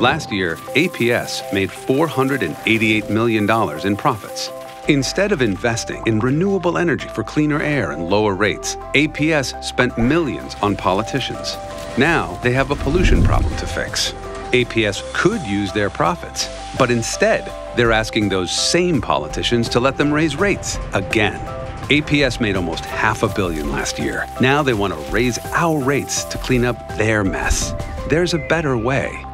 Last year, APS made $488 million in profits. Instead of investing in renewable energy for cleaner air and lower rates, APS spent millions on politicians. Now they have a pollution problem to fix. APS could use their profits, but instead, they're asking those same politicians to let them raise rates again. APS made almost $500 million last year. Now they want to raise our rates to clean up their mess. There's a better way.